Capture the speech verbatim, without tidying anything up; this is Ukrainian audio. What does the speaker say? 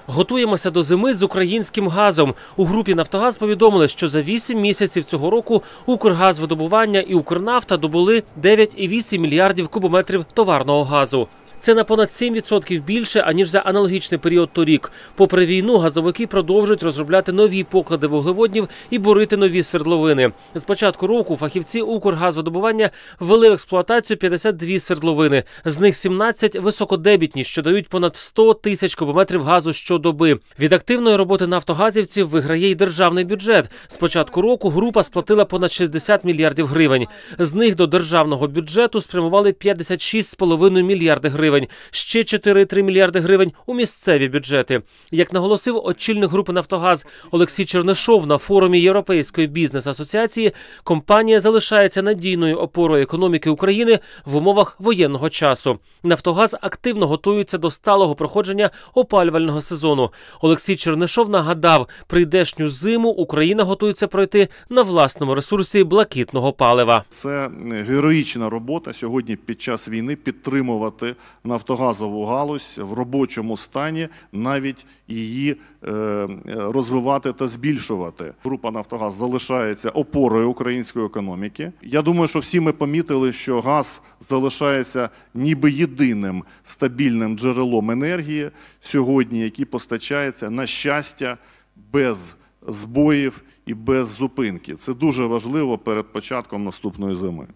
Готуємося до зими з українським газом. У групі «Нафтогаз» повідомили, що за вісім місяців цього року Укргазвидобування і Укрнафта добули дев'ять цілих вісім десятих мільярдів кубометрів товарного газу. Це на понад сім відсотків більше, аніж за аналогічний період торік. Попри війну, газовики продовжують розробляти нові поклади вуглеводнів і бурити нові свердловини. З початку року фахівці Укргазвидобування ввели в експлуатацію п'ятдесят дві свердловини. З них сімнадцять високодебітні, що дають понад сто тисяч кубометрів газу щодоби. Від активної роботи нафтогазівців виграє й державний бюджет. З початку року група сплатила понад шістдесят мільярдів гривень. З них до державного бюджету спрямували п'ятдесят шість цілих п'ять десятих мільярди гривень. Ще чотири цілих три десятих мільярди гривень у місцеві бюджети. Як наголосив очільник групи «Нафтогаз» Олексій Чернишов на форумі Європейської бізнес-асоціації, компанія залишається надійною опорою економіки України в умовах воєнного часу. «Нафтогаз» активно готується до сталого проходження опалювального сезону. Олексій Чернишов нагадав, прийдешню зиму Україна готується пройти на власному ресурсі блакитного палива. Це героїчна робота сьогодні під час війни підтримувати нафтогазову галузь в робочому стані, навіть її розвивати та збільшувати. Група «Нафтогаз» залишається опорою української економіки. Я думаю, що всі ми помітили, що газ залишається ніби єдиним стабільним джерелом енергії сьогодні, який постачається, на щастя, без збоїв і без зупинки. Це дуже важливо перед початком наступної зими.